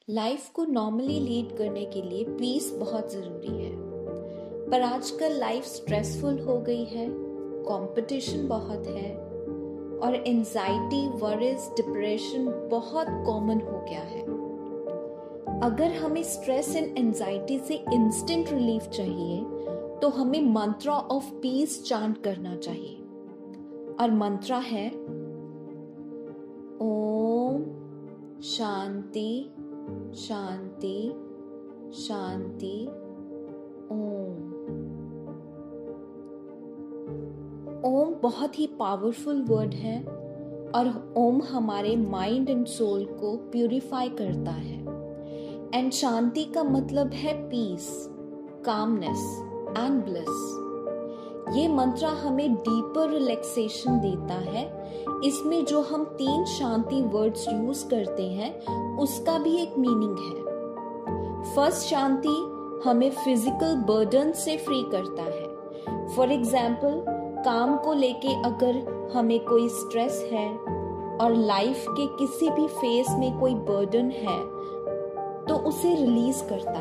Life को normally lead करने के लिए पीस बहुत ज़रूरी है। पर आजकल लाइफ स्ट्रेसफुल हो गई है, कंपटीशन बहुत है और एंजाइटी, वरीज, डिप्रेशन बहुत कॉमन हो गया है। अगर हमें स्ट्रेस एंड एंजाइटी से इंस्टेंट रिलीफ चाहिए तो हमें मंत्रा ऑफ पीस चांट करना चाहिए। और मंत्रा है ओम शांति शांति शांति ओम। ओम बहुत ही पावरफुल वर्ड है और ओम हमारे माइंड एंड सोल को प्यूरिफाई करता है। एंड शांति का मतलब है पीस, कामनेस एंड ब्लिस। ये मंत्रा हमें डीपर रिलैक्सेशन देता है। इसमें जो हम 3 शांति वर्ड्स यूज करते हैं उसका भी एक मीनिंग है। फर्स्ट शांति हमें फिजिकल बर्डन से फ्री करता है। फॉर एग्जाम्पल, काम को लेके अगर हमें कोई स्ट्रेस है और लाइफ के किसी भी फेस में कोई बर्डन है तो उसे रिलीज करता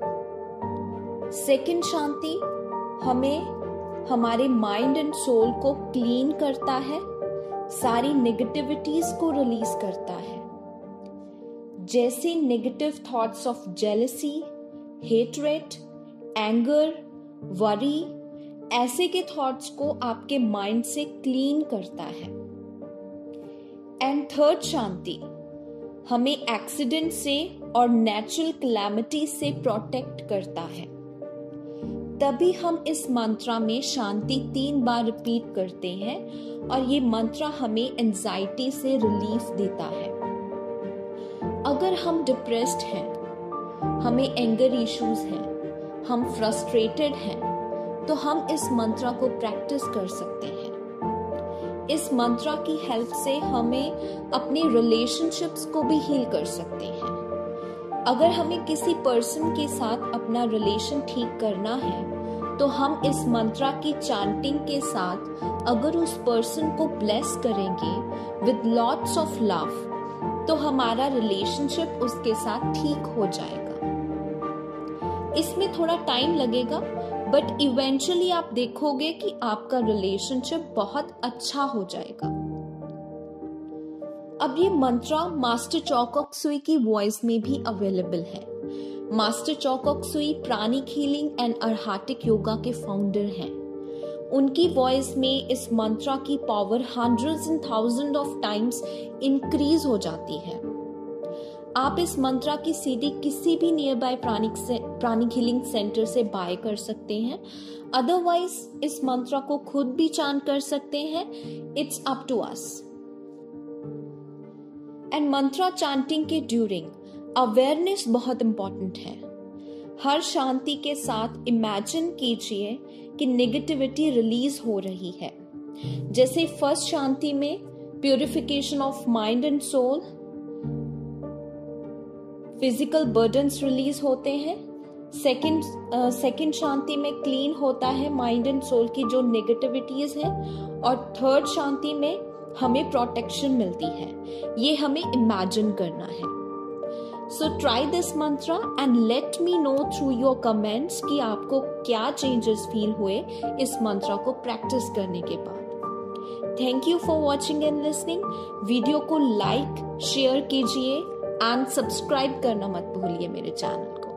है। सेकंड शांति हमें हमारे माइंड एंड सोल को क्लीन करता है, सारी नेगेटिविटीज को रिलीज करता है, जैसे negative thoughts of jealousy, hatred, anger, worry, ऐसे के थॉट्स को आपके माइंड से क्लीन करता है। एंड थर्ड शांति हमें एक्सीडेंट से और नेचुरल कैलामिटी से प्रोटेक्ट करता है। तभी हम इस मंत्रा में शांति 3 बार रिपीट करते हैं और ये मंत्रा हमें एंजाइटी से रिलीफ देता है। अगर हम डिप्रेस्ड हैं, हमें एंगर इश्यूज हैं, हम फ्रस्ट्रेटेड हैं, तो हम इस मंत्रा को प्रैक्टिस कर सकते हैं। इस मंत्रा की हेल्प से हमें अपने रिलेशनशिप्स को भी हील कर सकते हैं। अगर हमें किसी पर्सन के साथ अपना रिलेशन ठीक करना है तो हम इस मंत्रा की चांटिंग के साथ अगर उस पर्सन को ब्लेस करेंगे विद लॉट्स ऑफ लव तो हमारा रिलेशनशिप उसके साथ ठीक हो जाएगा। इसमें थोड़ा टाइम लगेगा बट इवेंचुअली आप देखोगे कि आपका रिलेशनशिप बहुत अच्छा हो जाएगा। अब ये मंत्रा मास्टर चौकक सुई की वॉइस में भी अवेलेबल है। Master Choa Kok Sui pranic healing and arhatic yoga के फाउंडर हैं। उनकी वॉइस में इस मंत्रा की power hundreds and thousand of times increase हो जाती है। आप इस मंत्रा की सीडी किसी भी nearby pranic healing centre से बाय कर सकते हैं। अदरवाइज इस मंत्रा को खुद भी चांट कर सकते हैं। It's up to us. And mantra chanting के ड्यूरिंग अवेयरनेस बहुत इंपॉर्टेंट है। हर शांति के साथ इमेजिन कीजिए कि नेगेटिविटी रिलीज हो रही है। जैसे फर्स्ट शांति में purification of mind and soul, physical burdens release होते हैं। सेकंड शांति में क्लीन होता है माइंड एंड सोल की जो नेगेटिविटीज है। और थर्ड शांति में हमें प्रोटेक्शन मिलती है। ये हमें इमेजिन करना है। So try this mantra and let me know through your comments कि आपको क्या चेंजेस फील हुए इस मंत्रा को प्रैक्टिस करने के बाद। Thank you for watching and listening. Video को लाइक, शेयर कीजिए एंड सब्सक्राइब करना मत भूलिए मेरे चैनल को।